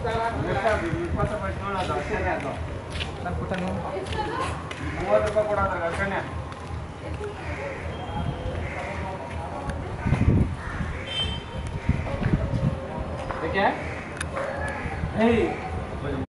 ನಾನು ಕೂತ ನೀವು 30 ರೂಪಾಯಿ ಕೊಡೋದ್ರ ಅರ್ಕಣ್ಯ ಏಕೆ ಏಯ್